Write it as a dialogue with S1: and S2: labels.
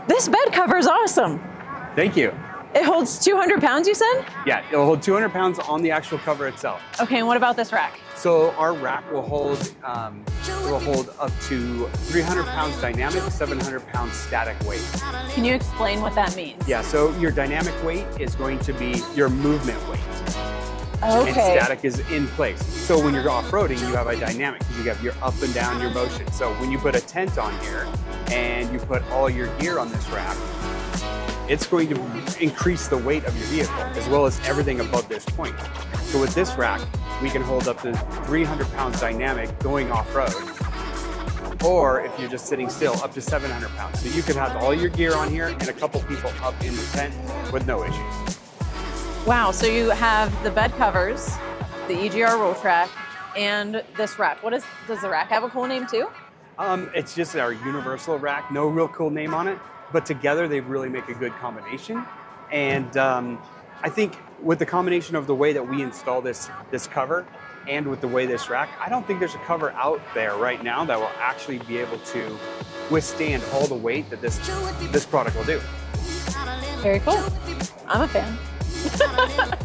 S1: This bed cover is awesome.
S2: Thank you.
S1: It holds 200 pounds, you said?
S2: Yeah, it'll hold 200 pounds on the actual cover itself.
S1: Okay, and what about this rack?
S2: So our rack will hold up to 300 pounds dynamic, 700 pounds static weight.
S1: Can you explain what that means?
S2: Yeah, so your dynamic weight is going to be your movement weight.
S1: Okay.
S2: And static is in place. So when you're off-roading, you have a dynamic because you have your up and down, your motion. So when you put a tent on here and you put all your gear on this rack, it's going to increase the weight of your vehicle as well as everything above this point. So with this rack, we can hold up to 300 pounds dynamic going off-road, or if you're just sitting still, up to 700 pounds. So you could have all your gear on here and a couple people up in the tent with no issues.
S1: Wow, so you have the bed covers, the EGR RollTrac, and this rack. Does the rack have a cool name too?
S2: It's just our universal rack, no real cool name on it, but together they really make a good combination. And I think with the combination of the way that we install this cover and with the way this rack, I don't think there's a cover out there right now that will actually be able to withstand all the weight that this product will do.
S1: Very cool. I'm a fan.